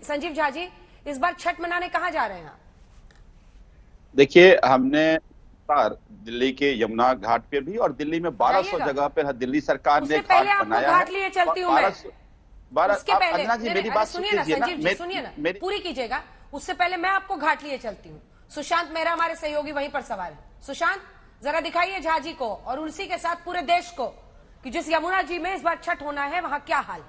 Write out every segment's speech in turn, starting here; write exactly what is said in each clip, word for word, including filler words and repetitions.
संजीव झा जी, इस बार छठ मनाने कहाँ जा रहे हैं आप? देखिए, हमने दिल्ली के यमुना घाट पे भी और दिल्ली में बारह सौ जगह पे दिल्ली सरकार ने घाट बनाया है। घाट लिए चलती हूँ मैं। बारह उसके पहले अंजना जी मेरी बात सुनिए ना संजीव जी, सुनिए ना, पूरी कीजिएगा। उससे पहले मैं आपको घाट लिए चलती हूँ। सुशांत मेहरा हमारे सहयोगी वहीं पर सवाल है। सुशांत, जरा दिखाइए झा जी को और उसी के साथ पूरे देश को कि जिस यमुना जी में इस बार छठ होना है वहां क्या हाल।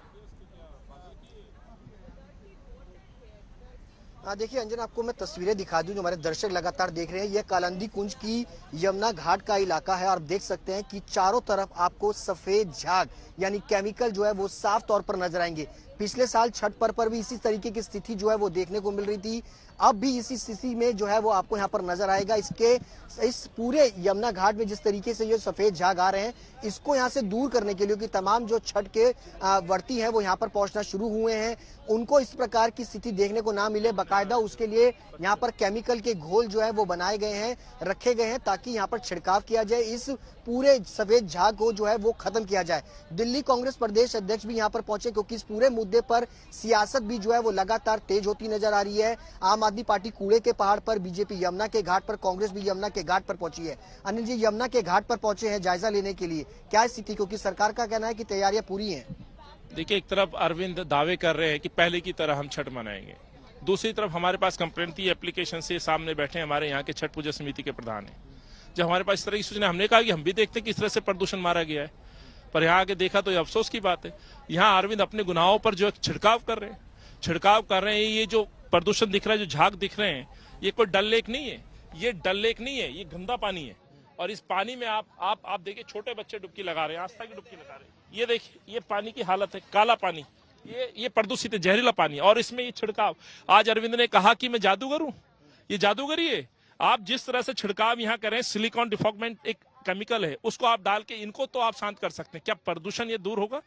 देखिए अंजना, आपको मैं तस्वीरें दिखा दूं जो हमारे दर्शक लगातार देख रहे हैं। यह कालंदी कुंज की यमुना घाट का इलाका है और आप देख सकते हैं कि चारों तरफ आपको सफेद झाग यानी केमिकल जो है वो साफ तौर पर नजर आएंगे। पिछले साल छठ पर्व पर भी इसी तरीके की स्थिति जो है वो देखने को मिल रही थी। अब भी इसी स्थिति में जो है वो आपको यहाँ पर नजर आएगा। इसके इस पूरे यमुना घाट में जिस तरीके से ये सफेद झाग आ रहे हैं, इसको यहाँ से दूर करने के लिए कि तमाम जो छठ के व्रती हैं वो यहाँ पर पहुंचना शुरू हुए हैं, उनको इस प्रकार की स्थिति देखने को ना मिले, बाकायदा उसके लिए यहाँ पर केमिकल के घोल जो है वो बनाए गए हैं, रखे गए हैं ताकि यहाँ पर छिड़काव किया जाए, इस पूरे सफेद झाग को जो है वो खत्म किया जाए। दिल्ली कांग्रेस प्रदेश अध्यक्ष भी यहाँ पर पहुंचे क्योंकि इस पूरे मुद्दे पर सियासत भी जो है वो लगातार तेज होती नजर आ रही है। आम आदमी पार्टी कूड़े के पहाड़ पर, बीजेपी यमुना के घाट पर, कांग्रेस भी यमुना के घाट पर पहुंची है। अनिल जी, यमुना के घाट पर पहुंचे हैं जायजा लेने के लिए, क्या स्थिति, क्योंकि सरकार का कहना है कि तैयारियां पूरी हैं। देखिए, एक तरफ अरविंद दावे कर रहे हैं कि पहले की तरह हम छठ मनाएंगे, दूसरी तरफ हमारे पास कंप्लेंट थी एप्लीकेशन से सामने बैठे हमारे यहाँ के छठ पूजा समिति के प्रधान है। जब हमारे पास इस तरह की सूचना, हमने कहा कि हम भी देखते हैं किस तरह से प्रदूषण मारा गया है, पर यहाँ आके देखा तो ये अफसोस की बात है। यहाँ अरविंद अपने गुनाहों पर जो छिड़काव कर रहे हैं छिड़काव कर रहे हैं ये जो प्रदूषण दिख रहा है, जो झाग दिख रहे हैं, ये कोई डल लेक नहीं है, ये डल लेक नहीं है, ये गंदा पानी है। और इस पानी में आप आप आप देखिए, छोटे बच्चे डुबकी लगा रहे हैं, आस्था की डुबकी लगा रहे हैं। ये देखिए, ये पानी की हालत है, काला पानी, ये ये प्रदूषित है, जहरीला पानी, और इसमें ये छिड़काव। आज अरविंद ने कहा कि मैं जादूगर हूं, ये जादूगरी है। आप जिस तरह से छिड़काव यहाँ करें, सिलिकॉन डिफॉगमेंट एक केमिकल है, उसको आप डाल के इनको तो आप शांत कर सकते हैं, क्या प्रदूषण ये दूर होगा?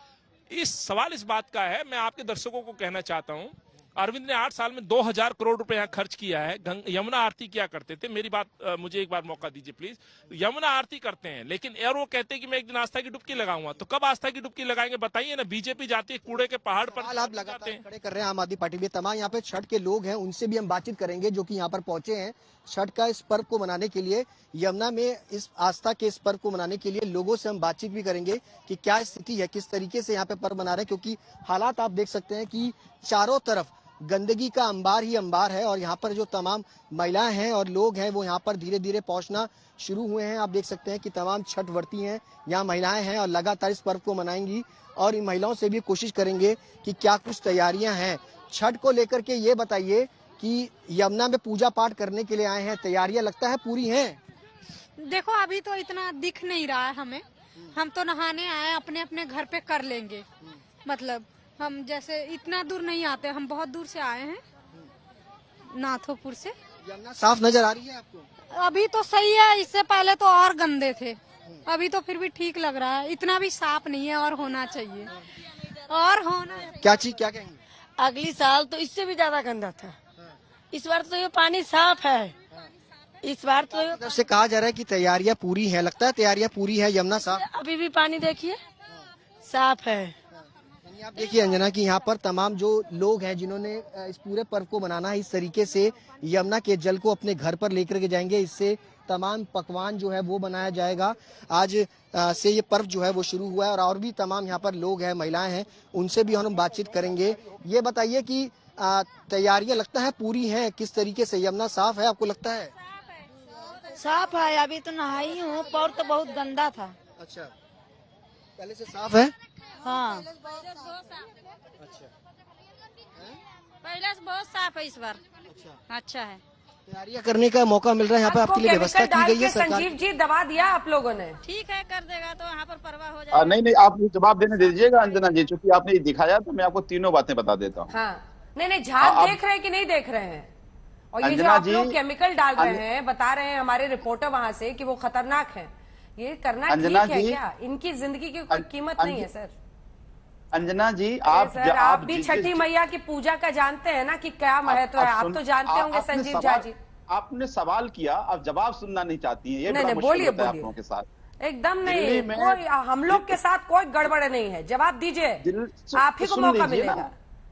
इस सवाल इस बात का है। मैं आपके दर्शकों को कहना चाहता हूं, अरविंद ने आठ साल में दो हजार करोड़ रुपए यहाँ खर्च किया है। यमुना आरती क्या करते थे, मेरी बात आ, मुझे एक बार मौका दीजिए प्लीज। यमुना आरती करते हैं, लेकिन यार वो कहते हैं कि मैं एक दिन आस्था की डुबकी लगाऊंगा, तो कब आस्था की डुबकी लगाएंगे बताइए ना। बीजेपी जाती है कूड़े के पहाड़ पर, आप लगातार खड़े कर रहे हैं आम आदमी पार्टी भी। तमाम यहाँ पे छठ के लोग हैं, उनसे भी हम बातचीत करेंगे जो कि यहाँ पर पहुंचे हैं छठ का इस पर्व को मनाने के लिए। यमुना में इस आस्था के इस पर्व को मनाने के लिए लोगों से हम बातचीत भी करेंगे कि क्या स्थिति है, किस तरीके से यहाँ पे पर्व मना रहे हैं, क्योंकि हालात आप देख सकते हैं कि चारों तरफ गंदगी का अंबार ही अंबार है और यहाँ पर जो तमाम महिलाएं हैं और लोग हैं वो यहाँ पर धीरे धीरे पहुंचना शुरू हुए हैं। आप देख सकते हैं कि तमाम छठ व्रती हैं, यहाँ महिलाएं हैं और लगातार इस पर्व को मनाएंगी और इन महिलाओं से भी कोशिश करेंगे कि क्या कुछ तैयारियां हैं छठ को लेकर के। ये बताइए कि यमुना में पूजा पाठ करने के लिए आए हैं, तैयारियां लगता है पूरी हैं? देखो, अभी तो इतना दिख नहीं रहा है हमें, हम तो नहाने आए, अपने अपने घर पे कर लेंगे। मतलब हम जैसे इतना दूर नहीं आते, हम बहुत दूर से आए हैं, नाथोपुर से। यमुना साफ नजर आ रही है आपको? अभी तो सही है, इससे पहले तो और गंदे थे, अभी तो फिर भी ठीक लग रहा है। इतना भी साफ नहीं है और होना चाहिए, और होना। क्या चीज, क्या कहेंगे? अगली साल तो इससे भी ज्यादा गंदा था, इस बार तो ये पानी साफ है। इस बार तो तरफ से कहा जा रहा है कि तैयारियां पूरी हैं, लगता है तैयारियां पूरी है, यमुना साफ? अभी भी पानी देखिए साफ है। आप देखिए अंजना कि यहाँ पर तमाम जो लोग हैं जिन्होंने इस पूरे पर्व को मनाना है, इस तरीके से यमुना के जल को अपने घर पर लेकर के जाएंगे, इससे तमाम पकवान जो है वो बनाया जाएगा। आज से ये पर्व जो है वो शुरू हुआ है और और भी तमाम यहाँ पर लोग हैं, महिलाएं हैं, उनसे भी हम बातचीत करेंगे। ये बताइए कि तैयारियां लगता है पूरी हैं, किस तरीके से यमुना साफ है आपको लगता है? साफ है, अभी तो नहाई हूँ, पर तो बहुत गंदा था। अच्छा, पहले से साफ है? हाँ, अच्छा, पहले से बहुत साफ है, इस बार अच्छा अच्छा है। तैयारियां करने का मौका मिल रहा है यहाँ पे, आपके लिए व्यवस्था की गई है सरकार? संजीव जी, दबा दिया आप लोगों ने? ठीक है, कर देगा तो यहाँ पर परवाह हो जाएगा। नहीं नहीं, आप जवाब देने दीजिएगा अंजना जी, चूंकि आपने दिखाया तो मैं आपको तीनों बातें बता देता हूँ। हाँ, नहीं नहीं, झाग देख रहे हैं कि नहीं देख रहे हैं? और ये जो आप लोग केमिकल डाल रहे हैं, बता रहे हैं हमारे रिपोर्टर वहां से कि वो खतरनाक है, ये करना ठीक है क्या? इनकी जिंदगी की कोई कीमत नहीं है सर। अंजना जी, आप सर आप, आप भी छठी मैया की पूजा का जानते हैं ना कि क्या महत्व है, आप तो जानते होंगे संजीव झा जी। आपने सवाल किया, आप जवाब सुनना नहीं चाहती हैं, ये नहीं, बड़ा नहीं, बोलिए, मुश्किल होता है आप लोगों के साथ। एकदम नहीं, कोई हम लोग के साथ कोई गड़बड़ नहीं है, जवाब दीजिए, आप ही को मौका मिलेगा।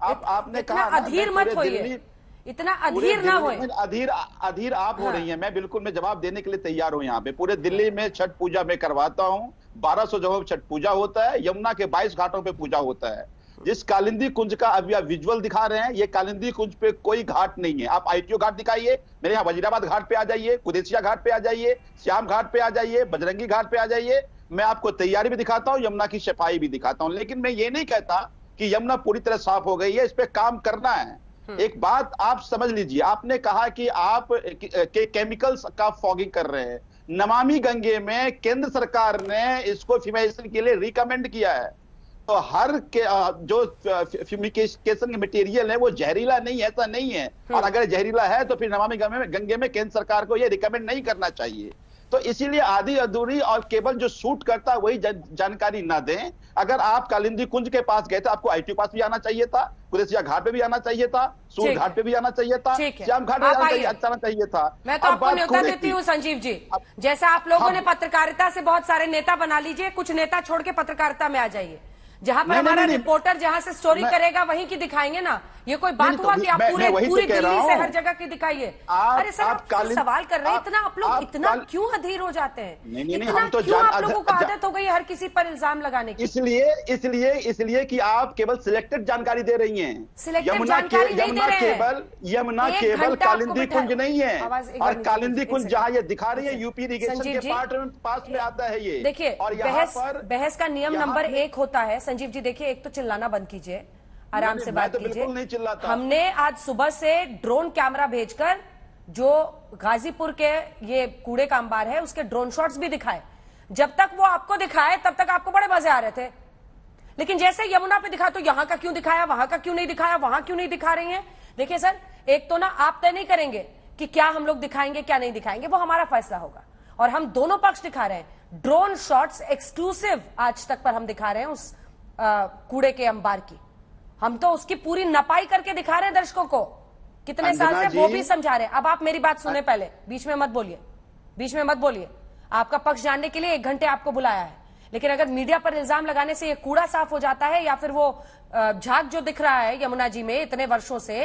आप आपने कहा अधीर मत होइए, इतना अधीर ना होए। अधीर अधीर आप हाँ। हो रही हैं। मैं बिल्कुल मैं जवाब देने के लिए तैयार हूं। यहाँ पे पूरे दिल्ली में छठ पूजा में करवाता हूं। बारह सौ जगहों पर छठ पूजा होता है। यमुना के बाईस घाटों पे पूजा होता है। जिस कालिंदी कुंज का अभी आप विजुअल दिखा रहे हैं, ये कालिंदी कुंज पे कोई घाट नहीं है। आप आईटीओ घाट दिखाइए, मेरे यहाँ वजीराबाद घाट पे आ जाइए, कुदेसिया घाट पे आ जाइए, श्याम घाट पे आ जाइए, बजरंगी घाट पे आ जाइए। मैं आपको तैयारी भी दिखाता हूँ, यमुना की सफाई भी दिखाता हूँ। लेकिन मैं ये नहीं कहता कि यमुना पूरी तरह साफ हो गई है, इस पे काम करना है। एक बात आप समझ लीजिए, आपने कहा कि आप के केमिकल्स का फॉगिंग कर रहे हैं। नमामि गंगे में केंद्र सरकार ने इसको फ्यूमिगेशन के लिए रिकमेंड किया है। तो हर के जो फ्यूमिगेशन मटेरियल है वो जहरीला नहीं, ऐसा नहीं है। और अगर जहरीला है तो फिर नमामि गंगे में केंद्र सरकार को ये रिकमेंड नहीं करना चाहिए। तो इसीलिए आधी अधूरी और केवल जो शूट करता है वही जानकारी ना दें। अगर आप कालिंदी कुंज के पास गए थे, आपको आईटीओ पास भी आना चाहिए था, कुदेसिया घाट पे भी आना चाहिए था, सूर घाट पे भी आना चाहिए था, श्याम घाट पे आना चाहिए था। मैं तो आपको न्योता देती हूँ संजीव जी, जैसा आप लोगों ने पत्रकारिता से बहुत सारे नेता बना लीजिए, कुछ नेता छोड़ के पत्रकारिता में आ जाइए। जहां पर हमारा रिपोर्टर जहां से स्टोरी करेगा वहीं की दिखाएंगे ना। ये कोई बात हुआ कि आप पूरे पूरी दिल्ली से हर जगह की दिखाइए? अरे सर, आप सवाल कर रहे हैं, इतना आप लोग इतना क्यों अधीर हो जाते हैं? नहीं नहीं हम तो क्यों आप लोगों को आदत हो गई है हर किसी पर इल्जाम लगाने की? इसलिए इसलिए इसलिए कि आप केवल सिलेक्टेड जानकारी दे रही हैं। यमुना यमुना केवल यमुना केवल कालिंदी कुंज नहीं है। और कालिंदी कुंज जहाँ ये दिखा रही है यूपी इरिगेशन के पार्ट में पास में आता है ये। देखिए, और बहस बहस का नियम नंबर एक होता है संजीव जी। देखिए, एक तो चिल्लाना बंद कीजिए, आराम से बात कीजिए। हमने आज सुबह से ड्रोन कैमरा भेजकर जो गाजीपुर के ये कूड़े का अंबार है उसके ड्रोन शॉट्स भी दिखाए। जब तक वो आपको दिखाए तब तक आपको बड़े मजे आ रहे थे, लेकिन जैसे यमुना पे दिखा तो यहां का क्यों दिखाया, वहां का क्यों नहीं दिखाया, वहां क्यों नहीं दिखा रही हैं? देखिए सर, एक तो ना आप तय नहीं करेंगे कि क्या हम लोग दिखाएंगे क्या नहीं दिखाएंगे, वो हमारा फैसला होगा। और हम दोनों पक्ष दिखा रहे हैं। ड्रोन शॉट्स एक्सक्लूसिव आज तक पर हम दिखा रहे हैं उस आ, कूड़े के अंबार की। हम तो उसकी पूरी नपाई करके दिखा रहे हैं दर्शकों को, कितने साल से वो भी समझा रहे हैं। अब आप मेरी बात सुने, पहले बीच में मत बोलिए, बीच में मत बोलिए। आपका पक्ष जानने के लिए एक घंटे आपको बुलाया है, लेकिन अगर मीडिया पर इल्जाम लगाने से ये कूड़ा साफ हो जाता है या फिर वो झाग जो दिख रहा है यमुना जी में इतने वर्षों से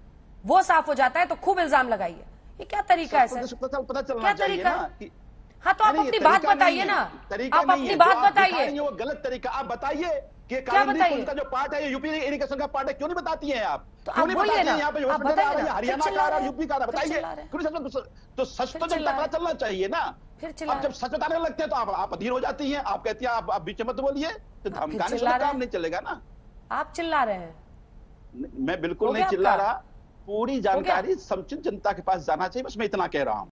वो साफ हो जाता है, तो खूब इल्जाम लगाइए। ये क्या तरीका है सर? क्या तरीका? हाँ, तो आप अपनी बात बताइए ना, आप अपनी बात बताइए। वो गलत तरीका आप बताइए कि कालिंदी कुंज का जो पार्ट है ये यूपी इरिगेशन का पार्ट है, क्यों नहीं बताती हैं आप? तो क्यों नहीं बताती हैं? यहाँ पे हरियाणा का और यूपी का बताइए। तो सच तो जनता पता चलना चाहिए ना। अब जब सच बताने लगते हैं तो आप आप अधीर हो जाती हैं। आप कहती हैं आप आप बीच में मत बोलिए, तो धमकाने से काम नहीं चलेगा ना। आप चिल्ला रहे हैं। मैं बिल्कुल नहीं चिल्ला रहा। पूरी जानकारी समुचित जनता के पास जाना चाहिए, बस मैं इतना कह रहा हूं।